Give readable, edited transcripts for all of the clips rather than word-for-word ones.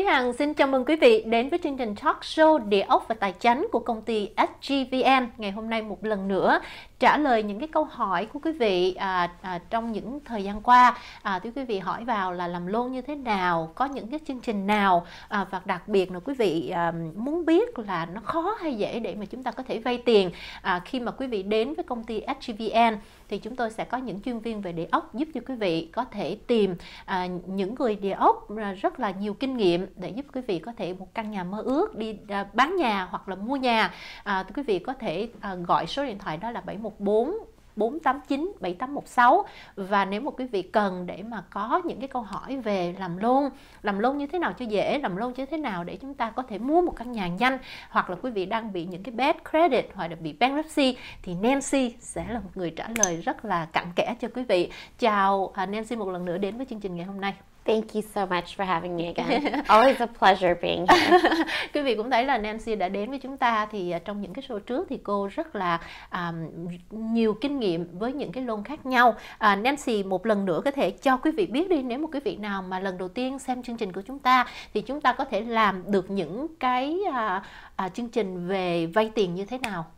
Hằng xin chào mừng quý vị đến với chương trình talk show Địa ốc và Tài chánh của công ty SGVN. Ngày hôm nay một lần nữa trả lời những cái câu hỏi của quý vị trong những thời gian qua. Thì quý vị hỏi vào là làm loan như thế nào, có những cái chương trình nào, và đặc biệt là quý vị muốn biết là nó khó hay dễ để mà chúng ta có thể vay tiền. Khi mà quý vị đến với công ty SGVN thì chúng tôi sẽ có những chuyên viên về địa ốc giúp cho quý vị có thể tìm những người địa ốc rất là nhiều kinh nghiệm để giúp quý vị có thể một căn nhà mơ ước đi bán nhà hoặc là mua nhà. Thì quý vị có thể gọi số điện thoại đó là 714 489 7816. Và nếu mà quý vị cần để mà có những cái câu hỏi về làm loan như thế nào cho dễ, làm loan như thế nào để chúng ta có thể mua một căn nhà nhanh, hoặc là quý vị đang bị những cái bad credit hoặc là bị bankruptcy, thì Nancy sẽ là một người trả lời rất là cặn kẽ cho quý vị. Chào Nancy một lần nữa đến với chương trình ngày hôm nay. Thank you so much for having me again. Always a pleasure being here. Quý vị cũng thấy là Nancy đã đến với chúng ta thì trong những cái show trước thì cô rất là nhiều kinh nghiệm với những cái loan khác nhau. Nancy một lần nữa có thể cho quý vị biết đi, nếu một quý vị nào mà lần đầu tiên xem chương trình của chúng ta thì chúng ta có thể làm được những cái chương trình về vay tiền như thế nào?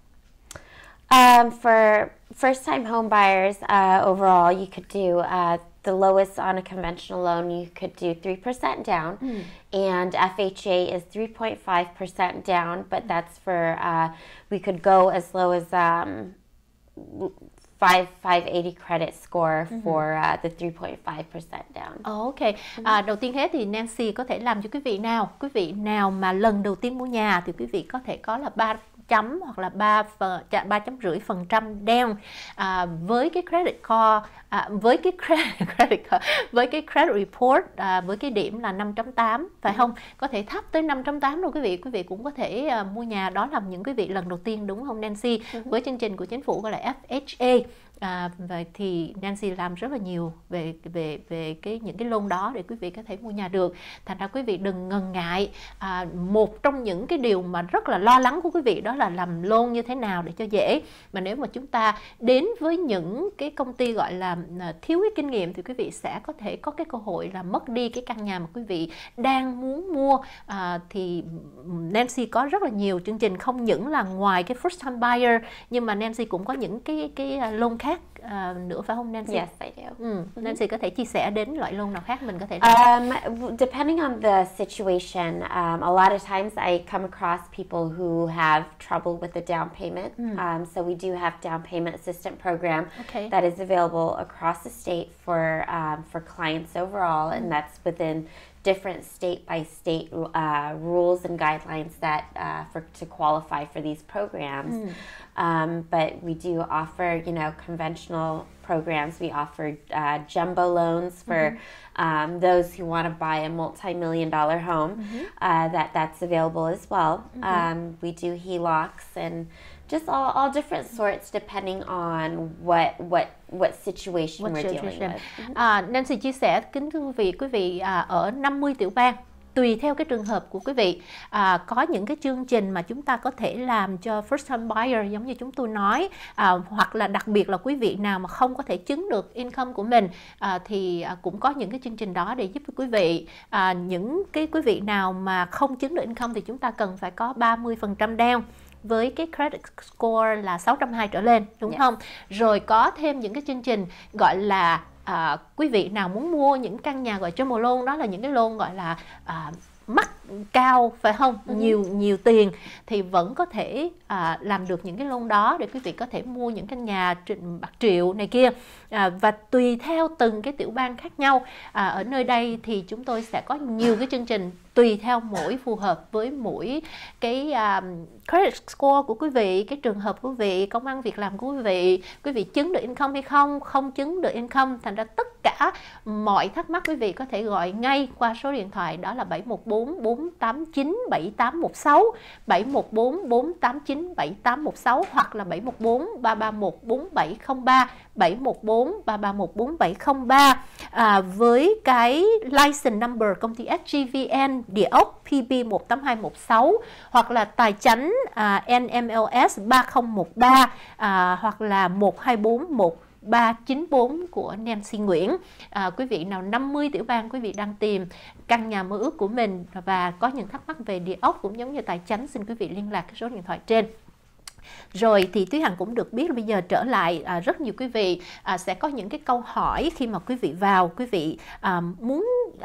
For first-time home buyers, overall, you could do the lowest on a conventional loan, you could do 3% down, and FHA is 3.5% down, but that's for, we could go as low as 580 credit score for the 3.5% down. Ok, đầu tiên hết thì Nancy có thể làm cho quý vị nào mà lần đầu tiên mua nhà thì quý vị có thể có là 3 chấm hoặc là 3.5% down với cái credit score, với cái credit report với cái điểm là 5.8, phải không? Có thể thấp tới 5.8 rồi quý vị cũng có thể mua nhà. Đó là những quý vị lần đầu tiên, đúng không Nancy? Với chương trình của chính phủ gọi là FHA. Và thì Nancy làm rất là nhiều về những cái loan đó để quý vị có thể mua nhà được. Thành ra quý vị đừng ngần ngại. Một trong những cái điều mà rất là lo lắng của quý vị đó là làm loan như thế nào để cho dễ. Mà nếu mà chúng ta đến với những cái công ty gọi là thiếu cái kinh nghiệm thì quý vị sẽ có thể có cái cơ hội là mất đi cái căn nhà mà quý vị đang muốn mua. Thì Nancy có rất là nhiều chương trình, không những là ngoài cái first time buyer nhưng mà Nancy cũng có những cái loan khác nữa, phải không Nancy? Yes, I do. Nancy có thể chia sẻ đến loại loan nào khác mình có thể depending on the situation, a lot of times I come across people who have trouble with the down payment. So we do have down payment assistance program that is available across the state for clients overall, and that's within different state by state rules and guidelines that to qualify for these programs. But we do offer, conventional programs. We offer jumbo loans for those who want to buy a multi-million-dollar home. That's available as well. We do HELOCs and just all different sorts depending on what situation we're dealing with. Nancy chia sẻ, kính thưa quý vị, ở 50 tiểu bang, tùy theo cái trường hợp của quý vị, có những cái chương trình mà chúng ta có thể làm cho first time buyer giống như chúng tôi nói, hoặc là đặc biệt là quý vị nào mà không có thể chứng được income của mình thì cũng có những cái chương trình đó để giúp quý vị. Những cái quý vị nào mà không chứng được income thì chúng ta cần phải có 30% down với cái credit score là 620 trở lên, đúng không? Rồi có thêm những cái chương trình gọi là quý vị nào muốn mua những căn nhà gọi jumbo loan, đó là những cái loan gọi là mắc cao, phải không? Nhiều tiền thì vẫn có thể làm được những cái loan đó để quý vị có thể mua những căn nhà bạc triệu này kia. Và tùy theo từng cái tiểu bang khác nhau, ở nơi đây thì chúng tôi sẽ có nhiều cái chương trình tùy theo phù hợp với mỗi cái credit score của quý vị, cái trường hợp của quý vị, công ăn việc làm của quý vị chứng được income hay không chứng được income. Thành ra tất cả mọi thắc mắc quý vị có thể gọi ngay qua số điện thoại đó là 714 489 7816, 714 489 7816 hoặc là 714 331 4703, 714 331 4703. Với cái license number công ty SGVN Địa ốc PB 18216 hoặc là tài chánh NMLS 3013 hoặc là 124 394 của Nancy Nguyễn. Quý vị nào 50 tiểu bang quý vị đang tìm căn nhà mơ ước của mình và có những thắc mắc về địa ốc cũng giống như tài chính, xin quý vị liên lạc cái số điện thoại trên. Rồi thì Thúy Hằng cũng được biết bây giờ trở lại rất nhiều quý vị sẽ có những cái câu hỏi khi mà quý vị vào, quý vị muốn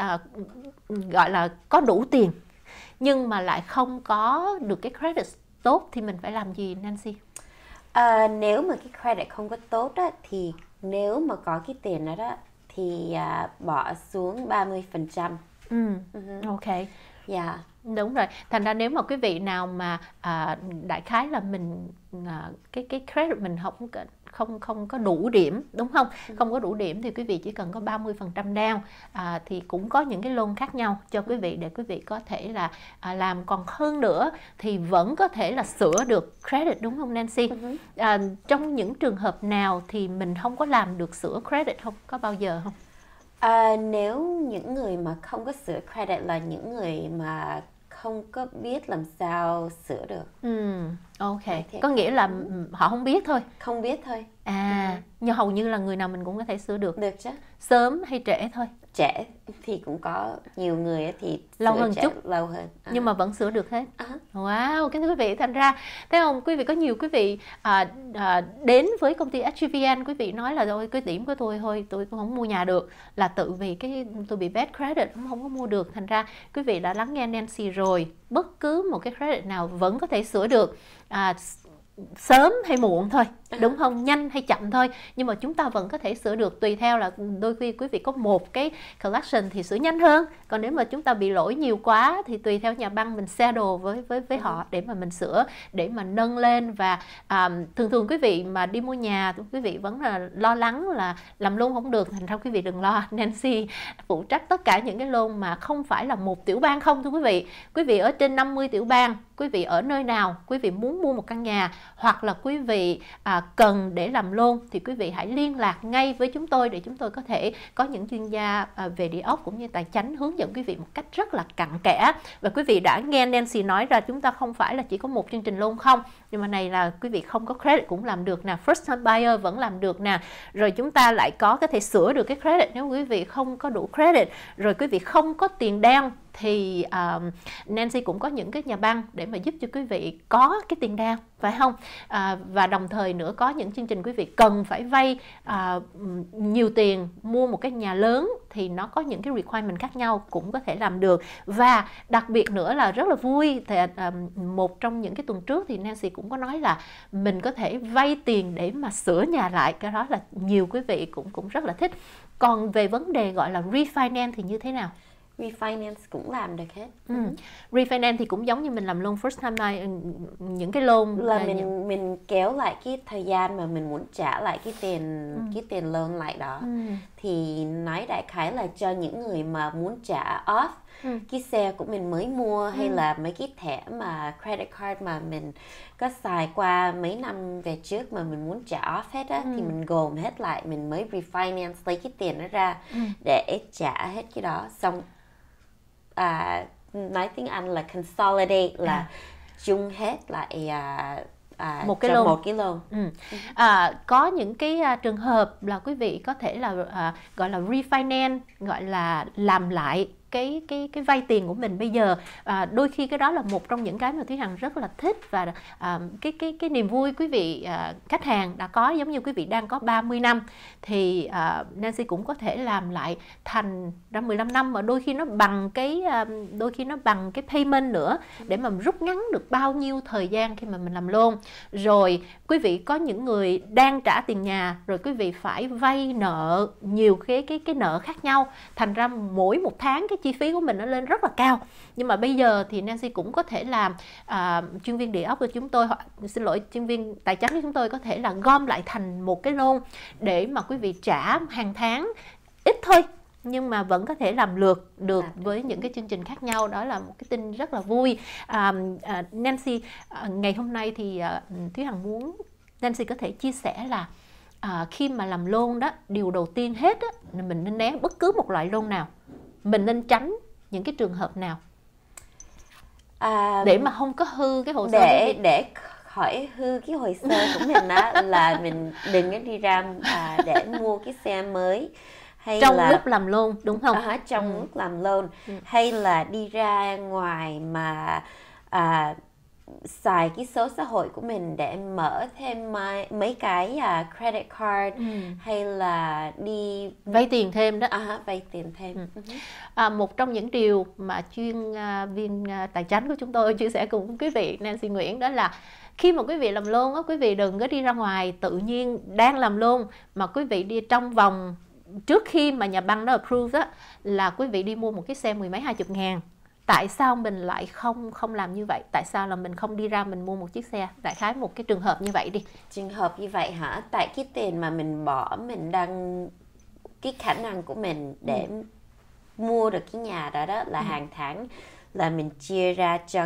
gọi là có đủ tiền nhưng mà lại không có được cái credit tốt thì mình phải làm gì, Nancy? Nếu mà cái credit không có tốt á, thì nếu mà có cái tiền đó thì bỏ xuống 30%. Ok. Yeah. Đúng rồi. Thành ra nếu mà quý vị nào mà đại khái là mình cái credit mình không có đủ điểm, đúng không? Không có đủ điểm thì quý vị chỉ cần có 30% down, thì cũng có những cái loan khác nhau cho quý vị để quý vị có thể là làm. Còn hơn nữa thì vẫn có thể là sửa được credit, đúng không Nancy? Trong những trường hợp nào thì mình không có làm được sửa credit không? Có bao giờ không? Nếu những người mà không có sửa credit là những người mà không có biết làm sao sửa được. Ok, có nghĩa là họ không biết thôi. Không biết thôi. Nhưng hầu như là người nào mình cũng có thể sửa được. Được chứ. Sớm hay trễ thôi? Trễ thì cũng có nhiều người thì lâu hơn chút, lâu hơn. Nhưng mà vẫn sửa được hết. Wow, kính thưa quý vị, thành ra thấy không, quý vị có nhiều quý vị đến với công ty HGVN, quý vị nói là thôi cái điểm của tôi thôi, tôi không mua nhà được, là tự vì tôi bị bad credit, không có mua được. Thành ra quý vị đã lắng nghe Nancy rồi, bất cứ một cái credit nào vẫn có thể sửa được. Sớm hay muộn thôi, đúng không? Nhanh hay chậm thôi, nhưng mà chúng ta vẫn có thể sửa được, tùy theo là đôi khi quý vị có một cái collection thì sửa nhanh hơn, còn nếu mà chúng ta bị lỗi nhiều quá thì tùy theo nhà băng mình settle với họ để mà mình sửa, để mà nâng lên. Và thường quý vị mà đi mua nhà, quý vị vẫn là lo lắng là làm loan không được, thành ra quý vị đừng lo, Nancy phụ trách tất cả những cái loan mà không phải là một tiểu bang không, thưa quý vị. Quý vị ở trên 50 tiểu bang, quý vị ở nơi nào, quý vị muốn mua một căn nhà hoặc là quý vị cần để làm loan thì quý vị hãy liên lạc ngay với chúng tôi để chúng tôi có thể có những chuyên gia về địa ốc cũng như tài chính hướng dẫn quý vị một cách rất là cặn kẽ. Và quý vị đã nghe Nancy nói ra chúng ta không phải là chỉ có một chương trình loan không, nhưng mà này là quý vị không có credit cũng làm được nè, first time buyer vẫn làm được nè, rồi chúng ta lại có thể sửa được cái credit nếu quý vị không có đủ credit, rồi quý vị không có tiền down thì Nancy cũng có những cái nhà băng để mà giúp cho quý vị có cái tiền down, phải không? Và đồng thời nữa có những chương trình quý vị cần phải vay nhiều tiền mua một cái nhà lớn thì nó có những cái requirement khác nhau, cũng có thể làm được. Và đặc biệt nữa là rất là vui thì một trong những cái tuần trước thì Nancy cũng có nói là mình có thể vay tiền để mà sửa nhà lại, cái đó là nhiều quý vị cũng rất là thích. Còn về vấn đề gọi là refinance thì như thế nào? Refinance cũng làm được hết. Refinance thì cũng giống như mình làm loan first time buy, những cái loan là mình kéo lại cái thời gian mà mình muốn trả lại cái tiền loan lại đó. Thì nói đại khái là cho những người mà muốn trả off cái xe của mình mới mua, hay là mấy cái thẻ mà credit card mà mình có xài qua mấy năm về trước mà mình muốn trả off hết á, thì mình gồm hết lại, mình mới refinance lấy cái tiền đó ra để trả hết cái đó. Xong nói tiếng Anh là consolidate, là chung hết lại một cái loan. Có những cái trường hợp là quý vị có thể là gọi là refinance, gọi là làm lại cái vay tiền của mình bây giờ. Đôi khi cái đó là một trong những cái mà Thúy Hằng rất là thích, và cái niềm vui quý vị khách hàng đã có, giống như quý vị đang có 30 năm thì Nancy cũng có thể làm lại thành ra 15 năm, mà đôi khi nó bằng cái payment nữa, để mà rút ngắn được bao nhiêu thời gian khi mà mình làm loan. Rồi quý vị có những người đang trả tiền nhà, rồi quý vị phải vay nợ nhiều cái nợ khác nhau, thành ra mỗi một tháng cái chi phí của mình nó lên rất là cao. Nhưng mà bây giờ thì Nancy cũng có thể làm, chuyên viên địa ốc của chúng tôi, chuyên viên tài chính của chúng tôi có thể là gom lại thành một cái loan để mà quý vị trả hàng tháng ít thôi, nhưng mà vẫn có thể làm lượt được với những cái chương trình khác nhau. Đó là một cái tin rất là vui. Nancy, ngày hôm nay thì Thúy Hằng muốn Nancy có thể chia sẻ là khi mà làm loan đó, điều đầu tiên hết á, là mình nên né bất cứ một loại loan nào, mình nên tránh những cái trường hợp nào để mà không có hư cái hồ sơ để khỏi hư cái hồ sơ của mình á, là mình đừng có đi ra để mua cái xe mới, hay trong là lúc làm loan, đúng không? Trong lúc làm loan, hay là đi ra ngoài mà xài cái số xã hội của mình để mở thêm mấy cái credit card, hay là đi vay tiền thêm đó. Vay tiền thêm. Một trong những điều mà chuyên viên tài chính của chúng tôi chia sẻ cùng quý vị Nancy Nguyễn, đó là khi mà quý vị làm loan á, quý vị đừng có đi ra ngoài tự nhiên đang làm loan mà quý vị đi trong vòng, trước khi mà nhà băng nó approve á, là quý vị đi mua một cái xe 10 mấy 20 ngàn. Tại sao mình lại không làm như vậy? Tại sao là mình không đi ra mình mua một chiếc xe? Đại khái một cái trường hợp như vậy đi. Trường hợp như vậy hả? Tại cái tiền mà mình bỏ, mình đang cái khả năng của mình để mua được cái nhà đó là hàng tháng là mình chia ra cho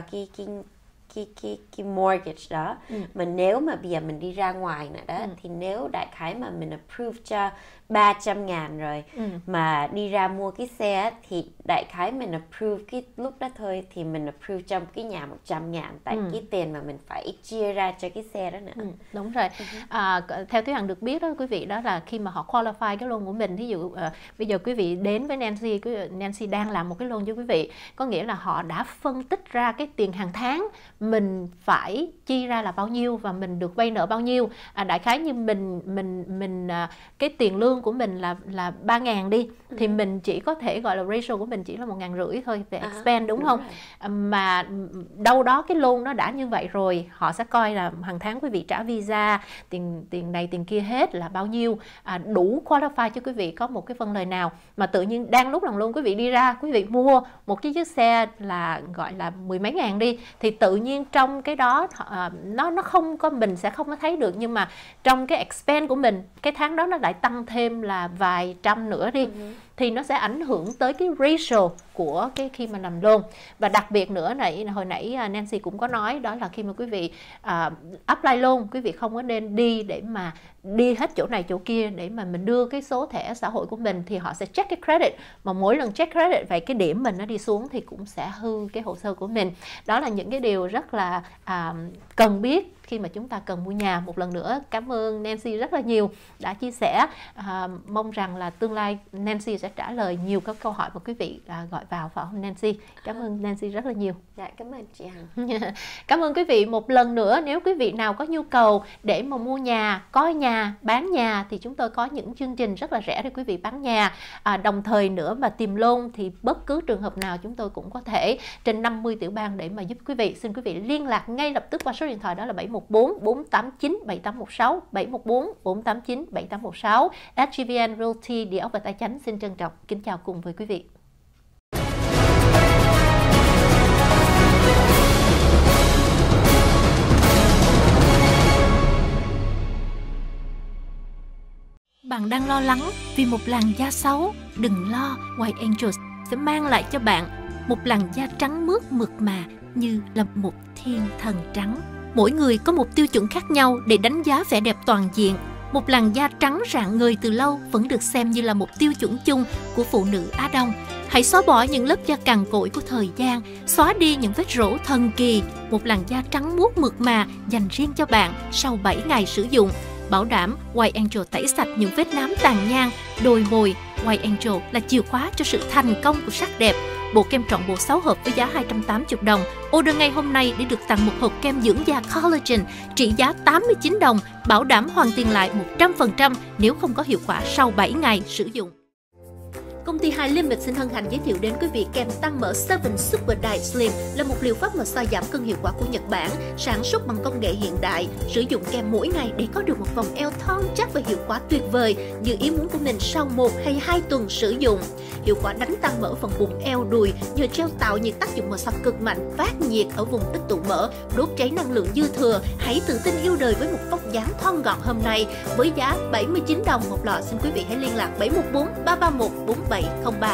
cái mortgage đó. Mà nếu mà bây giờ mình đi ra ngoài nữa đó, thì nếu đại khái mà mình approve cho 300 ngàn rồi mà đi ra mua cái xe, thì đại khái mình approve cái lúc đó thôi, thì mình approve cho cái nhà 100 ngàn, tại cái tiền mà mình phải chia ra cho cái xe đó nữa. Đúng rồi. Theo Thúy Hằng được biết đó quý vị, đó là khi mà họ qualify cái loan của mình, ví dụ bây giờ quý vị đến với Nancy đang làm một cái loan cho quý vị, có nghĩa là họ đã phân tích ra cái tiền hàng tháng mình phải chi ra là bao nhiêu và mình được vay nợ bao nhiêu. Đại khái như mình cái tiền lương của mình là 3.000 đi, thì mình chỉ có thể gọi là ratio của mình chỉ là 1.500 thôi về expense, đúng không? Mà đâu đó cái loan nó đã như vậy rồi, họ sẽ coi là hàng tháng quý vị trả visa, tiền này tiền kia hết là bao nhiêu, đủ qualify cho quý vị có một cái phân lời nào. Mà tự nhiên đang lúc làm loan quý vị đi ra, quý vị mua một chiếc xe là gọi là 10 mấy ngàn đi, thì tự nhiên trong cái đó nó không có, mình sẽ không có thấy được, nhưng mà trong cái expense của mình cái tháng đó nó lại tăng thêm là vài trăm nữa đi, thì nó sẽ ảnh hưởng tới cái ratio của cái khi mà làm loan. Và đặc biệt nữa này, hồi nãy Nancy cũng có nói, đó là khi mà quý vị apply loan, quý vị không có nên đi để mà đi hết chỗ này chỗ kia để mà mình đưa cái số thẻ xã hội của mình, thì họ sẽ check cái credit, mà mỗi lần check credit vậy cái điểm mình nó đi xuống thì cũng sẽ hư cái hồ sơ của mình. Đó là những cái điều rất là cần biết khi mà chúng ta cần mua nhà. Một lần nữa cảm ơn Nancy rất là nhiều đã chia sẻ. Mong rằng là tương lai Nancy sẽ trả lời nhiều các câu hỏi mà quý vị gọi vào, phải không Nancy? Cảm ơn Nancy rất là nhiều. Dạ, cảm ơn chị Hằng. Cảm ơn quý vị một lần nữa. Nếu quý vị nào có nhu cầu để mà mua nhà, coi nhà, bán nhà, thì chúng tôi có những chương trình rất là rẻ để quý vị bán nhà. Đồng thời nữa mà tìm loan thì bất cứ trường hợp nào chúng tôi cũng có thể trên 50 tiểu bang để mà giúp quý vị. Xin quý vị liên lạc ngay lập tức qua số điện thoại đó là 714-489-7816, 714-489-7816. SGVN Realty, địa ốc và tài chính xin trân trọng kính chào cùng với quý vị. Bạn đang lo lắng vì một làn da xấu? Đừng lo, White Angels sẽ mang lại cho bạn một làn da trắng mướt mượt mà như là một thiên thần trắng. Mỗi người có một tiêu chuẩn khác nhau để đánh giá vẻ đẹp toàn diện. Một làn da trắng rạng ngời từ lâu vẫn được xem như là một tiêu chuẩn chung của phụ nữ Á Đông. Hãy xóa bỏ những lớp da cằn cỗi của thời gian, xóa đi những vết rỗ thần kỳ. Một làn da trắng muốt mượt mà dành riêng cho bạn sau 7 ngày sử dụng. Bảo đảm White Angel tẩy sạch những vết nám tàn nhang, đồi mồi. White Angel là chìa khóa cho sự thành công của sắc đẹp. Bộ kem trọn bộ 6 hộp với giá 280 đồng. Order ngay hôm nay để được tặng một hộp kem dưỡng da collagen trị giá 89 đồng, bảo đảm hoàn tiền lại 100% nếu không có hiệu quả sau 7 ngày sử dụng. Công ty High Limit xin hân hạnh giới thiệu đến quý vị kem tăng mỡ 7 Super Diet Slim là một liệu pháp massage giảm cân hiệu quả của Nhật Bản, sản xuất bằng công nghệ hiện đại. Sử dụng kem mỗi ngày để có được một vòng eo thon chắc và hiệu quả tuyệt vời như ý muốn của mình sau 1 hay 2 tuần sử dụng. Hiệu quả đánh tăng mỡ phần bụng, eo, đùi nhờ gel tạo nhiệt tác dụng massage cực mạnh, phát nhiệt ở vùng tích tụ mỡ, đốt cháy năng lượng dư thừa. Hãy tự tin yêu đời với một vóc dáng thon gọn hôm nay với giá 79 đồng một lọ. Xin quý vị hãy liên lạc 714 331 4703.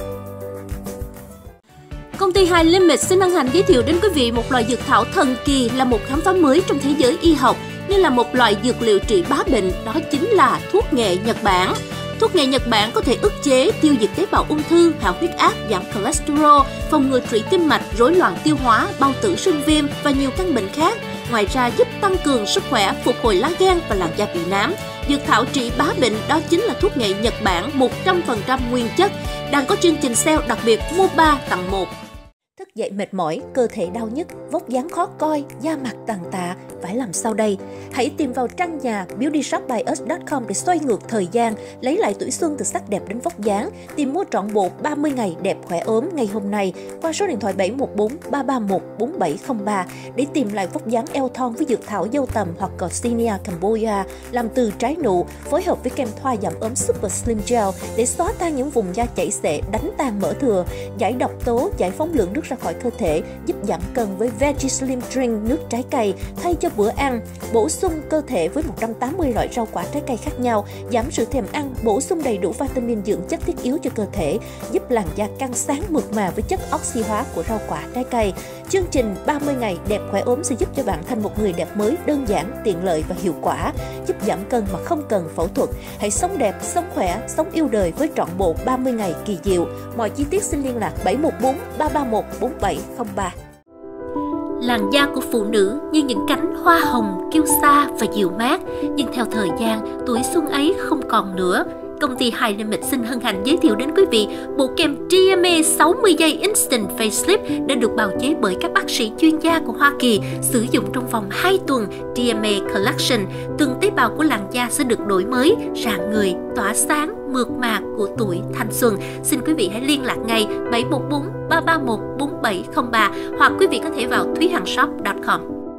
Công ty High Limit xin hân hạnh giới thiệu đến quý vị một loại dược thảo thần kỳ, là một khám phá mới trong thế giới y học, như là một loại dược liệu trị bá bệnh, đó chính là thuốc nghệ Nhật Bản. Thuốc nghệ Nhật Bản có thể ức chế, tiêu diệt tế bào ung thư, hạ huyết áp, giảm cholesterol, phòng ngừa trụy tim mạch, rối loạn tiêu hóa, bao tử, sưng viêm và nhiều căn bệnh khác. Ngoài ra giúp tăng cường sức khỏe, phục hồi lá gan và làn da bị nám. Dược thảo trị bá bệnh đó chính là thuốc nghệ Nhật Bản 100% nguyên chất, đang có chương trình sale đặc biệt mua 3 tặng 1. Thức dậy mệt mỏi, cơ thể đau nhức, vóc dáng khó coi, da mặt tàn tạ, phải làm sao đây? Hãy tìm vào trang nhà beautyshopbyus.com để xoay ngược thời gian, lấy lại tuổi xuân từ sắc đẹp đến vóc dáng, tìm mua trọn bộ 30 ngày đẹp khỏe ốm ngay hôm nay qua số điện thoại 714 331 4703 để tìm lại vóc dáng eo thon với dược thảo dâu tằm hoặc Garcinia cambogia làm từ trái nụ, phối hợp với kem thoa giảm ốm Super Slim Gel để xóa tan những vùng da chảy xệ, đánh tan mỡ thừa, giải độc tố, giải phóng lượng nước ra khỏi cơ thể, giúp giảm cân với Veggie Slim Drink nước trái cây thay cho bữa ăn, bổ sung cơ thể với 180 loại rau quả trái cây khác nhau, giảm sự thèm ăn, bổ sung đầy đủ vitamin dưỡng chất thiết yếu cho cơ thể, giúp làn da căng sáng mượt mà với chất oxy hóa của rau quả trái cây. Chương trình 30 ngày đẹp khỏe ốm sẽ giúp cho bạn thành một người đẹp mới đơn giản, tiện lợi và hiệu quả, giúp giảm cân mà không cần phẫu thuật. Hãy sống đẹp, sống khỏe, sống yêu đời với trọn bộ 30 ngày kỳ diệu. Mọi chi tiết xin liên lạc 714 331 4703. Làn da của phụ nữ như những cánh hoa hồng kiêu sa và dịu mát, nhưng theo thời gian, tuổi xuân ấy không còn nữa. Công ty High Limit xin hân hạnh giới thiệu đến quý vị bộ kem DMA 60 giây Instant Facelift đã được bào chế bởi các bác sĩ chuyên gia của Hoa Kỳ, sử dụng trong vòng 2 tuần. DMA Collection, từng tế bào của làn da sẽ được đổi mới, rạng người, tỏa sáng, mượt mà của tuổi thanh xuân. Xin quý vị hãy liên lạc ngay 714 331 4703 hoặc quý vị có thể vào thuýhanhshop.com.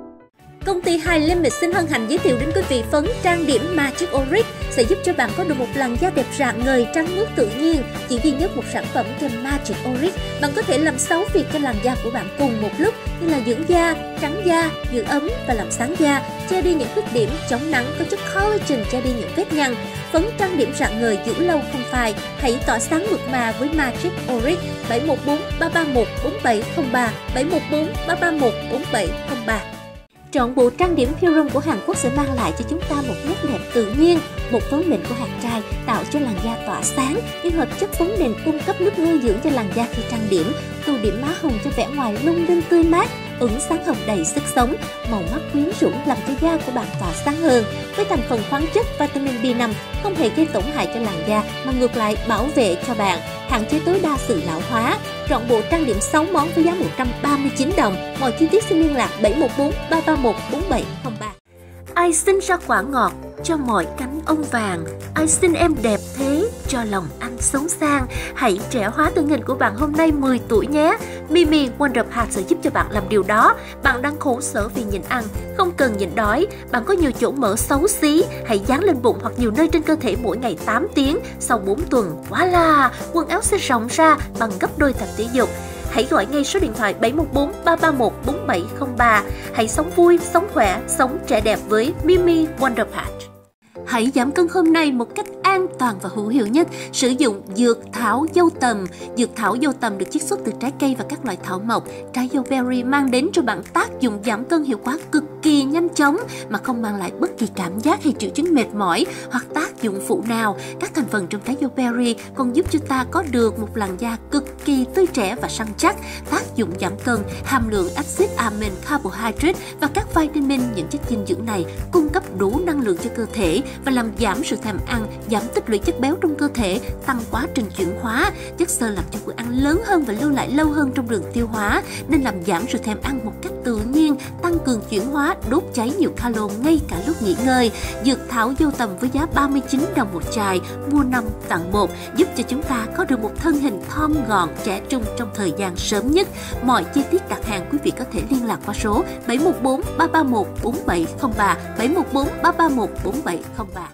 Công ty High Limit xin hân hạnh giới thiệu đến quý vị phấn trang điểm Magic Auric sẽ giúp cho bạn có được một làn da đẹp rạng ngời, trắng muốt tự nhiên. Chỉ duy nhất một sản phẩm kem Magic Auric, bạn có thể làm 6 việc cho làn da của bạn cùng một lúc, như là dưỡng da, trắng da, giữ ấm và làm sáng da, che đi những khuyết điểm, chống nắng, có chất collagen che đi những vết nhăn. Phấn trang điểm rạng ngời giữ lâu không phai. Hãy tỏa sáng mượt mà với Magic Auric. 714 331 4703 714 331 4703. Trọn bộ trang điểm Pureum của Hàn Quốc sẽ mang lại cho chúng ta một nét đẹp tự nhiên, một phấn nền của hạt trai tạo cho làn da tỏa sáng, nhưng hợp chất phấn nền cung cấp nước nuôi dưỡng cho làn da khi trang điểm, tô điểm má hồng cho vẻ ngoài lung linh tươi mát, ửng sáng hồng đầy sức sống, màu mắt quyến rũ làm cho da của bạn tỏa sáng hơn. Với thành phần khoáng chất vitamin B5 không hề gây tổn hại cho làn da mà ngược lại bảo vệ cho bạn, hạn chế tối đa sự lão hóa. Trọn bộ trang điểm 6 món với giá 139 đồng. Mọi chi tiết xin liên lạc 714 331 4703. Ai sinh ra quả ngọt cho mọi cánh ông vàng, ai xin em đẹp thế cho lòng anh sống sang. Hãy trẻ hóa thân hình của bạn hôm nay 10 tuổi nhé. Mimi Wonder Pad sẽ giúp cho bạn làm điều đó. Bạn đang khổ sở vì nhịn ăn, không cần nhịn đói. Bạn có nhiều chỗ mỡ xấu xí, hãy dán lên bụng hoặc nhiều nơi trên cơ thể mỗi ngày 8 tiếng. Sau 4 tuần, voilà, quần áo sẽ rộng ra bằng gấp đôi tập thể dục. Hãy gọi ngay số điện thoại 714 331 4703. Hãy sống vui, sống khỏe, sống trẻ đẹp với Mimi Wonder Pad. Hãy giảm cân hôm nay một cách an toàn và hữu hiệu nhất. Sử dụng dược thảo dâu tằm. Dược thảo dâu tằm được chiết xuất từ trái cây và các loại thảo mộc. Trái dâu berry mang đến cho bạn tác dụng giảm cân hiệu quả cực kỳ nhanh chóng mà không mang lại bất kỳ cảm giác hay triệu chứng mệt mỏi hoặc tác dụng phụ nào. Các thành phần trong trái dâu berry còn giúp cho ta có được một làn da cực kỳ tươi trẻ và săn chắc. Tác dụng giảm cân, hàm lượng axit amin, carbohydrate và các vitamin, những chất dinh dưỡng này cung cấp đủ năng lượng cho cơ thể và làm giảm sự thèm ăn, giảm tích lũy chất béo trong cơ thể, tăng quá trình chuyển hóa. Chất xơ làm cho bữa ăn lớn hơn và lưu lại lâu hơn trong đường tiêu hóa, nên làm giảm sự thèm ăn một cách tự nhiên, tăng cường chuyển hóa, đốt cháy nhiều calo ngay cả lúc nghỉ ngơi. Dược thảo dâu tằm với giá 39 đồng một chai, mua 5 tặng 1, giúp cho chúng ta có được một thân hình thon gọn, trẻ trung trong thời gian sớm nhất. Mọi chi tiết đặt hàng quý vị có thể liên lạc qua số 714 331 4703 714 331 4703.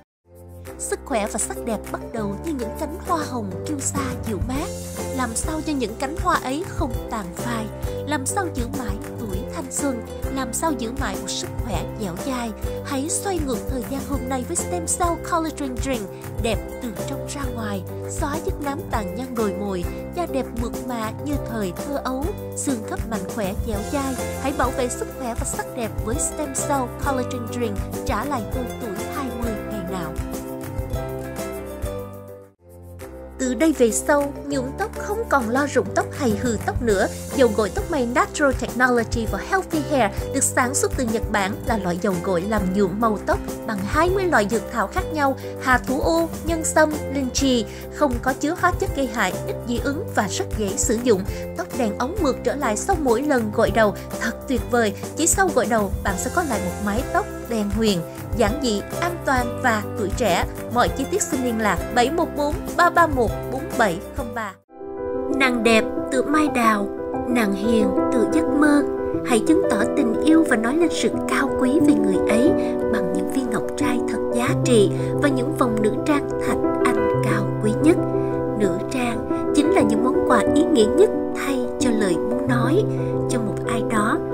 Sức khỏe và sắc đẹp bắt đầu như những cánh hoa hồng kiêu sa dịu mát. Làm sao cho những cánh hoa ấy không tàn phai? Làm sao giữ mãi tuổi thanh xuân? Làm sao giữ mãi một sức khỏe dẻo dai? Hãy xoay ngược thời gian hôm nay với Stem Cell Collagen Drink, đẹp từ trong ra ngoài, xóa dứt nám tàn nhang đồi mồi, da đẹp mượt mà như thời thơ ấu, xương khớp mạnh khỏe dẻo dai. Hãy bảo vệ sức khỏe và sắc đẹp với Stem Cell Collagen Drink, trả lại tôi tuổi 20 ngày nào. Từ đây về sau, nhuộm tóc không còn lo rụng tóc hay hư tóc nữa. Dầu gội tóc mây Natural Technology for Healthy Hair được sản xuất từ Nhật Bản là loại dầu gội làm nhuộm màu tóc bằng 20 loại dược thảo khác nhau, hà thủ ô, nhân sâm, linh chi, không có chứa hóa chất gây hại, ít dị ứng và rất dễ sử dụng. Tóc đen óng mượt trở lại sau mỗi lần gội đầu, thật tuyệt vời. Chỉ sau gội đầu, bạn sẽ có lại một mái tóc đen huyền, giản dị, an toàn và tuổi trẻ. Mọi chi tiết xin liên lạc 714 331 4703. Nàng đẹp tựa mai đào, nàng hiền tựa giấc mơ. Hãy chứng tỏ tình yêu và nói lên sự cao quý về người ấy bằng những viên ngọc trai thật giá trị và những vòng nữ trang thạch anh cao quý nhất. Nữ trang chính là những món quà ý nghĩa nhất thay cho lời muốn nói cho một ai đó.